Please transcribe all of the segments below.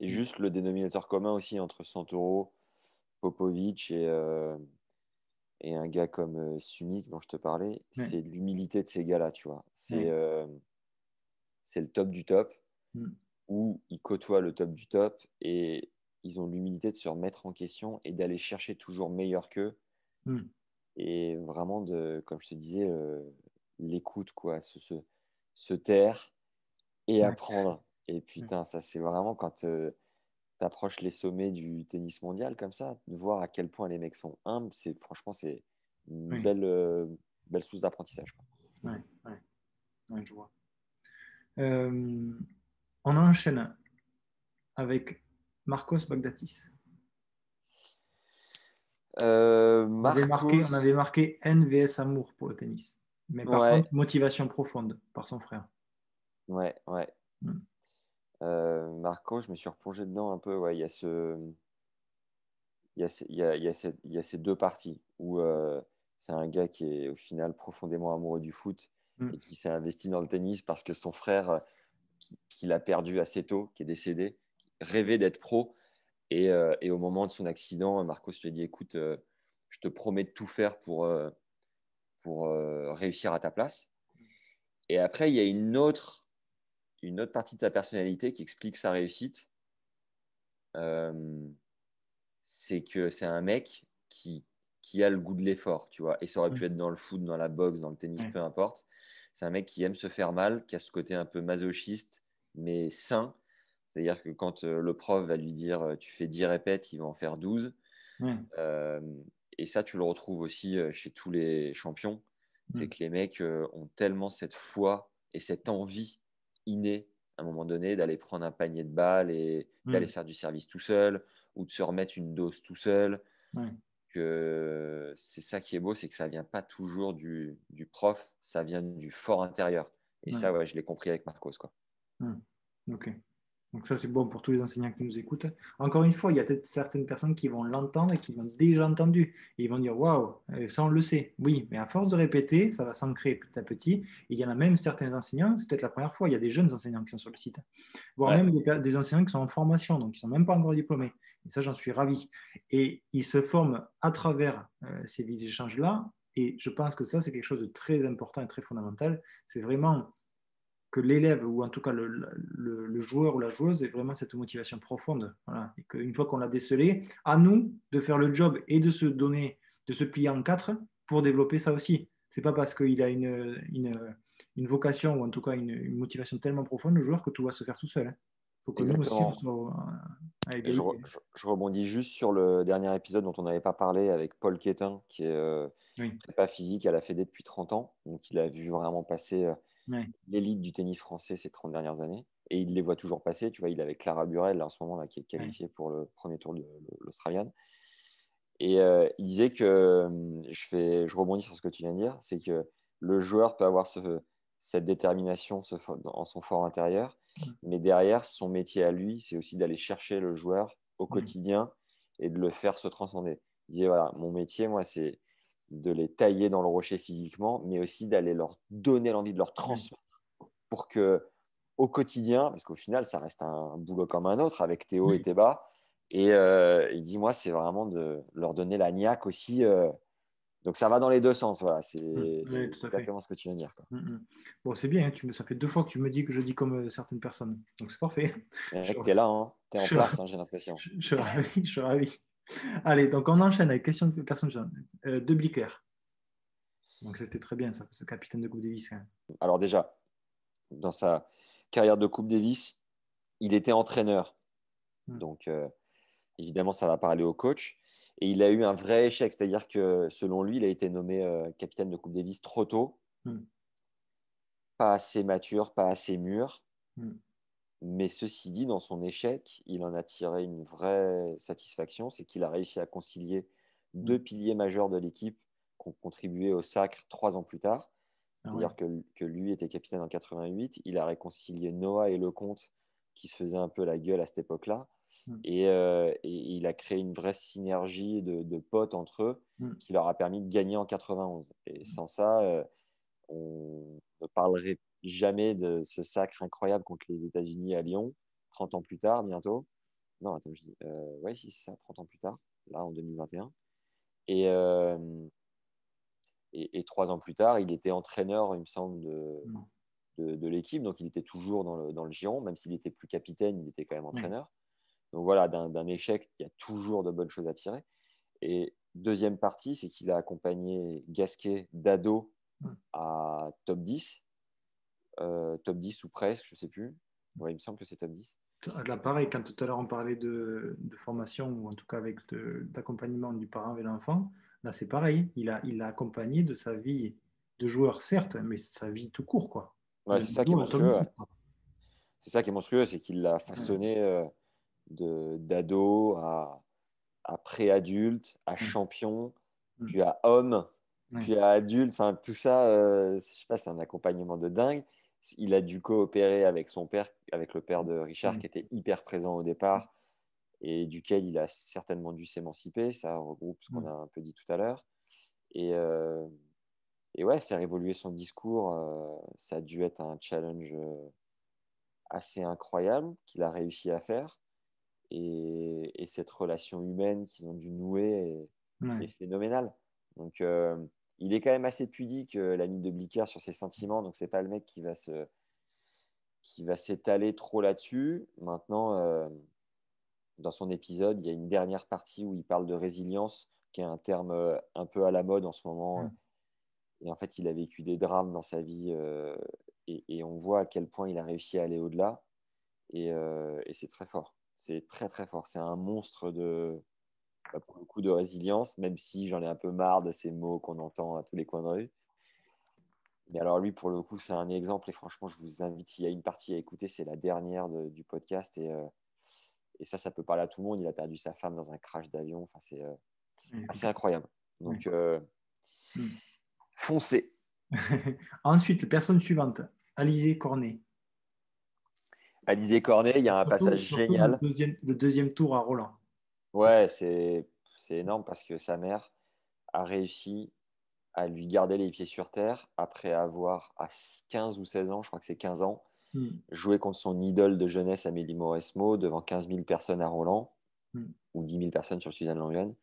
Et juste le dénominateur commun aussi entre Santoro, Popovic et un gars comme Sumik dont je te parlais, Ouais. c'est l'humilité de ces gars-là, tu vois. Ouais. C'est le top du top Mm. où ils côtoient le top du top et ils ont l'humilité de se remettre en question et d'aller chercher toujours meilleur qu'eux Mm. et vraiment comme je te disais, l'écoute, quoi, se taire et Ouais. apprendre. Et Ouais. putain, ça, c'est vraiment quand tu approches les sommets du tennis mondial comme ça, de voir à quel point les mecs sont humbles, franchement, c'est une Ouais. belle source d'apprentissage, quoi. Ouais. Ouais. Ouais, je vois. Euh, on enchaîne avec Marcos Baghdatis. On Marcos, avait marqué N vs Amour pour le tennis. Mais par ouais, contre, motivation profonde par son frère. ouais, ouais. Mm. Marco, je me suis replongé dedans un peu. Ouais, il y a ces deux parties où c'est un gars qui est au final profondément amoureux du foot Mm. et qui s'est investi dans le tennis parce que son frère, qui l'a perdu assez tôt, qui est décédé, rêvait d'être pro. Et au moment de son accident, Marcos lui a dit, écoute, je te promets de tout faire pour réussir à ta place. Et après, il y a une autre partie de sa personnalité qui explique sa réussite. Euh, c'est que c'est un mec qui a le goût de l'effort, tu vois. Et ça aurait pu être Mm. dans le foot, dans la boxe, dans le tennis, Ouais. peu importe. C'est un mec qui aime se faire mal, qui a ce côté un peu masochiste, mais sain. C'est-à-dire que quand le prof va lui dire tu fais 10 répètes, il va en faire 12. Ouais. Euh, et ça, tu le retrouves aussi chez tous les champions. C'est Mm. que les mecs ont tellement cette foi et cette envie innée à un moment donné d'aller prendre un panier de balles et d'aller Mm. faire du service tout seul ou de se remettre une dose tout seul. Ouais. Que c'est ça qui est beau, c'est que ça vient pas toujours du prof, ça vient du fort intérieur. Et Ouais. ça, ouais, je l'ai compris avec Marcos, quoi. Mm. Ok. Donc ça, c'est bon pour tous les enseignants qui nous écoutent. Encore une fois, il y a peut-être certaines personnes qui vont l'entendre et qui l'ont déjà entendu. Et ils vont dire, waouh, ça on le sait. Oui, mais à force de répéter, ça va s'ancrer petit à petit. Et il y en a même certains enseignants, c'est peut-être la première fois, il y a des jeunes enseignants qui sont sur le site, voire Ouais, même des enseignants qui sont en formation, donc qui ne sont même pas encore diplômés. Et ça, j'en suis ravi. Et ils se forment à travers ces échanges-là. Et je pense que ça, c'est quelque chose de très important et très fondamental. C'est vraiment que l'élève, ou en tout cas le joueur ou la joueuse, ait vraiment cette motivation profonde. Voilà. Et qu'une fois qu'on l'a décelé, à nous de faire le job et de se donner, de se plier en quatre pour développer ça aussi. C'est pas parce qu'il a une vocation ou en tout cas une motivation tellement profonde, le joueur, que tout va se faire tout seul. Il faut que nous aussi, on exactement. soit à Et égalité. je rebondis juste sur le dernier épisode dont on n'avait pas parlé avec Paul Quétin, qui est Oui, prépa physique à la Fédé depuis 30 ans. Donc, il a vu vraiment passer oui, l'élite du tennis français ces 30 dernières années. Et il les voit toujours passer. Tu vois, il est avec Clara Burel, là, en ce moment, là, qui est oui, qualifiée pour le premier tour de l'Australienne. Et il disait que, je rebondis sur ce que tu viens de dire, c'est que le joueur peut avoir cette détermination en son fort intérieur, mais derrière, son métier à lui, c'est aussi d'aller chercher le joueur au oui, quotidien et de le faire se transcender. Il disait, voilà, mon métier, moi, c'est de les tailler dans le rocher physiquement, mais aussi d'aller leur donner l'envie de leur oui, transmettre pour que au quotidien, parce qu'au final, ça reste un boulot comme un autre avec tes hauts et oui, tes bas. Et il dit, moi, c'est vraiment de leur donner la niaque aussi. Donc, ça va dans les deux sens. Voilà, c'est oui, tout à fait. exactement ce que tu viens de dire, quoi. Bon, c'est bien, hein, ça fait 2 fois que tu me dis que je dis comme certaines personnes. Donc c'est parfait. Je, Mec, t'es là, hein, t'es en je, place, hein, j'ai l'impression. je suis ravi, je suis ravi. Allez, donc on enchaîne avec question de personne de Blicker. Donc c'était très bien ça, ce capitaine de Coupe Davis, hein. Alors, déjà, dans sa carrière de Coupe Davis, il était entraîneur. Mm, Donc, évidemment, ça va parler au coach. Et il a eu un vrai échec, c'est-à-dire que selon lui, il a été nommé capitaine de Coupe Davis trop tôt, mm, pas assez mature, pas assez mûr. mm, Mais ceci dit, dans son échec, il en a tiré une vraie satisfaction, c'est qu'il a réussi à concilier mm. deux piliers majeurs de l'équipe qui ont contribué au sacre 3 ans plus tard. Ah ouais. C'est-à-dire que lui était capitaine en 88, il a réconcilié Noah et Lecomte qui se faisaient un peu la gueule à cette époque-là. Mm, Et il a créé une vraie synergie de potes entre eux mm, qui leur a permis de gagner en 91. Et sans ça, on ne parlerait jamais de ce sacre incroyable contre les États-Unis à Lyon, 30 ans plus tard bientôt. Non, attends, je dis. Ouais, si, c'est ça, 30 ans plus tard, là, en 2021. Et, euh, et 3 ans plus tard, il était entraîneur, il me semble, Non. de l'équipe. Donc, il était toujours dans le giron, même s'il n'était plus capitaine, il était quand même Ouais. entraîneur. Donc, voilà, d'un échec, il y a toujours de bonnes choses à tirer. Et deuxième partie, c'est qu'il a accompagné Gasquet d'ado Ouais. à top 10 ou presque, je ne sais plus. Ouais, il me semble que c'est top 10. Là, pareil, quand tout à l'heure on parlait de formation, ou en tout cas avec d'accompagnement du parent avec l'enfant, là c'est pareil, il l'a accompagné de sa vie de joueur, certes, mais sa vie tout court, quoi. Ouais, De c'est ça qui est niveau au top monstrueux. Ouais. 10, quoi. C'est ça qui est monstrueux, c'est qu'il l'a Ouais, façonné d'ado à pré-adulte, à ouais, champion, ouais, puis à homme, ouais, puis à adulte. Enfin, tout ça, je sais pas, c'est un accompagnement de dingue. Il a dû coopérer avec son père, avec le père de Richard, ouais, qui était hyper présent au départ et duquel il a certainement dû s'émanciper. Ça regroupe ce qu'on ouais, a un peu dit tout à l'heure. Et, et ouais, faire évoluer son discours, ça a dû être un challenge assez incroyable qu'il a réussi à faire. Et cette relation humaine qu'ils ont dû nouer est ouais. phénoménale. Donc, il est quand même assez pudique, l'ami de Blicker, sur ses sentiments. Donc, c'est pas le mec qui va s'étaler trop là-dessus. Maintenant, dans son épisode, il y a une dernière partie où il parle de résilience, qui est un terme un peu à la mode en ce moment. Et en fait, il a vécu des drames dans sa vie et on voit à quel point il a réussi à aller au-delà. Et c'est très fort. C'est très, très fort. C'est un monstre pour le coup, de résilience, même si j'en ai un peu marre de ces mots qu'on entend à tous les coins de rue. Mais alors, lui, pour le coup, c'est un exemple. Et franchement, je vous invite, s'il y a une partie à écouter, c'est la dernière du podcast. Et ça peut parler à tout le monde. Il a perdu sa femme dans un crash d'avion. Enfin, c'est Ouais, assez incroyable. ouais. Donc, Mm. foncez. Ensuite, personne suivante, Alizé Cornet. Alizé Cornet, il y a un passage Surtout génial. le deuxième tour à Roland. Ouais, c'est énorme parce que sa mère a réussi à lui garder les pieds sur terre après avoir, à 15 ou 16 ans, je crois que c'est 15 ans, Mm. joué contre son idole de jeunesse, Amélie Mauresmo, devant 15 000 personnes à Roland, Mm. ou 10 000 personnes sur Suzanne Langren.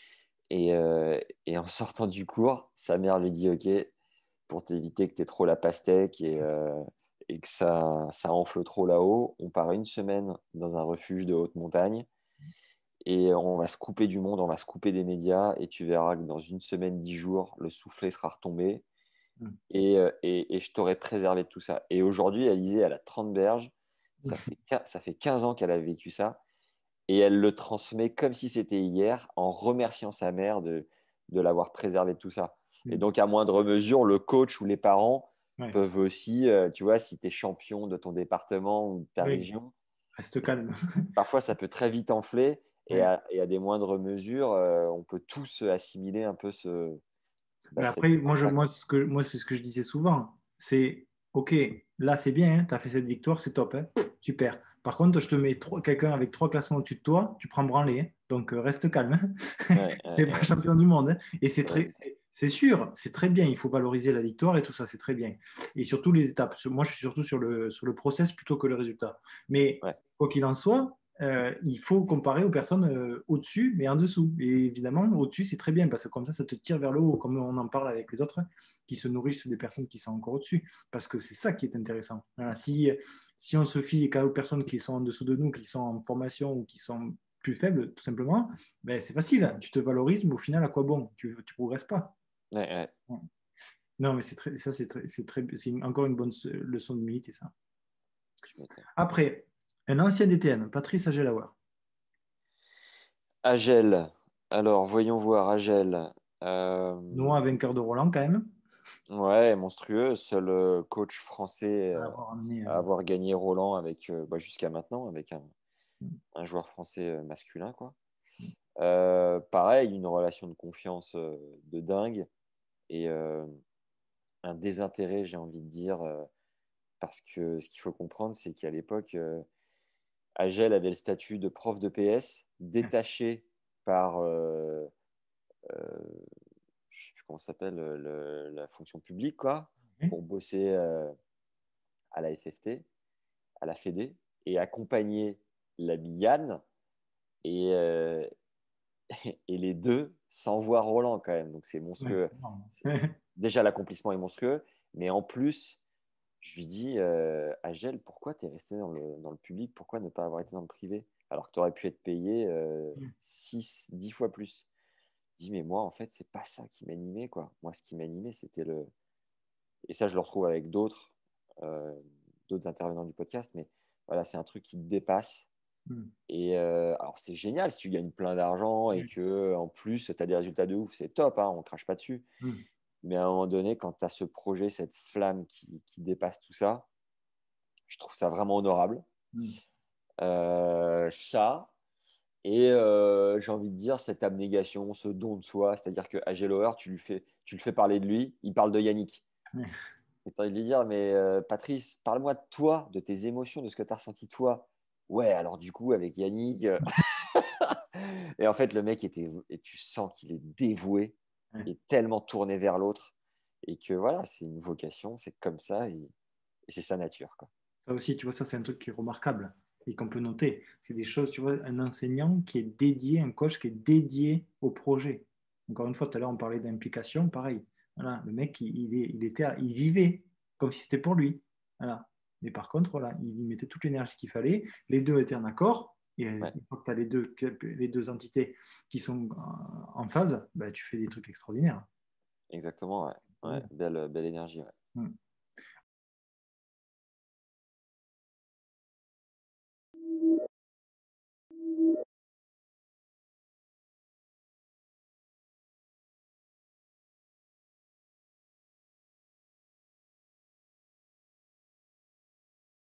Et en sortant du cours, sa mère lui dit, OK, pour t'éviter que tu aies trop la pastèque et que ça enfle trop là-haut, on part une semaine dans un refuge de haute montagne et on va se couper du monde, on va se couper des médias et tu verras que dans une semaine, 10 jours, le soufflet sera retombé Mm. et je t'aurais préservé de tout ça. Et aujourd'hui, Alizée, elle a 30 berges, ça fait 15 ans qu'elle a vécu ça et elle le transmet comme si c'était hier en remerciant sa mère de l'avoir préservé de tout ça. Et Mm. donc, à moindre mesure, le coach ou les parents Ouais. peuvent aussi, tu vois, si tu es champion de ton département ou de ta Oui, région, reste calme. parfois ça peut très vite enfler et Ouais. à des moindres mesures, on peut tous assimiler un peu Mais cette après, image-là. moi, c'est ce que je disais souvent. C'est OK, là, c'est bien, tu as fait cette victoire, c'est top, hein, super. Par contre, je te mets quelqu'un avec trois classements au-dessus de toi, tu prends branlé, hein. Donc reste calme. Hein. Ouais, Tu ouais, n'es pas ouais. champion du monde. Hein. Et Ouais, c'est sûr, c'est très bien. Il faut valoriser la victoire et tout ça, c'est très bien. Et surtout les étapes. Moi, je suis surtout sur le process plutôt que le résultat. Mais ouais. quoi qu'il en soit, il faut comparer aux personnes au-dessus, mais en dessous. Et évidemment, au-dessus, c'est très bien parce que comme ça te tire vers le haut, comme on en parle avec les autres qui se nourrissent des personnes qui sont encore au-dessus. Parce que c'est ça qui est intéressant. Voilà, si on se fie aux personnes qui sont en dessous de nous, qui sont en formation ou qui sont plus faibles, tout simplement, ben, c'est facile. Tu te valorises, mais au final, à quoi bon? Tu ne progresses pas. Ouais, ouais. Ouais. Non, mais ça, encore une bonne leçon d'humilité, ça. Tu m'étonnes. Après, un ancien DTN, Patrice Agelauer. Agel. Alors, voyons voir, Agel. Noah, vainqueur de Roland, quand même. Ouais, monstrueux. Seul coach français À avoir amené. à avoir gagné Roland avec, jusqu'à maintenant, avec un joueur français masculin, quoi. Pareil, une relation de confiance de dingue et un désintérêt, j'ai envie de dire, parce que ce qu'il faut comprendre, c'est qu'à l'époque, Agel avait le statut de prof de PS, détaché par, je sais plus comment ça s'appelle, la fonction publique, quoi, pour bosser à la FFT, à la Fédé, et accompagner l'ami Yann Et, et les deux s'envoient Roland quand même. Donc, c'est Ouais, monstrueux. c'est énorme. Déjà, l'accomplissement est monstrueux. Mais en plus, je lui dis, Agel, pourquoi tu es resté dans le public? Pourquoi ne pas avoir été dans le privé? Alors que tu aurais pu être payé 6, 10 fois plus. Je dis, mais moi, en fait, c'est pas ça qui m'animait, quoi. Moi, ce qui m'animait, c'était le. Et ça, je le retrouve avec euh, d'autres intervenants du podcast. Mais voilà, c'est un truc qui te dépasse. Mm. Et alors, c'est génial si tu gagnes plein d'argent et que en plus, tu as des résultats de ouf. C'est top, hein, on ne crache pas dessus. Mm. Mais à un moment donné, quand tu as ce projet, cette flamme qui dépasse tout ça, je trouve ça vraiment honorable. Mm. Ça, et j'ai envie de dire cette abnégation, ce don de soi, c'est-à-dire que Agelower, tu le fais parler de lui, il parle de Yannick. Ouais. Et tu as envie de lui dire, mais Patrice, parle-moi de toi, de tes émotions, de ce que tu as ressenti toi. Ouais, alors du coup, avec Yannick. Et en fait, le mec et tu sens qu'il est dévoué Ouais. et tellement tourné vers l'autre. Et que voilà, c'est une vocation, c'est comme ça et c'est sa nature, quoi. Ça aussi, tu vois, ça, c'est un truc qui est remarquable et qu'on peut noter. C'est des choses, tu vois, un enseignant qui est dédié, un coach qui est dédié au projet. Encore une fois, tout à l'heure, on parlait d'implication, pareil. Voilà, le mec, il vivait comme si c'était pour lui. Voilà. Mais par contre, voilà, il y mettait toute l'énergie qu'il fallait. Les deux étaient en accord. Et Ouais, une fois que tu as les deux entités qui sont en phase, bah, tu fais des trucs extraordinaires. exactement. Ouais. Ouais, belle énergie. Ouais. Mm.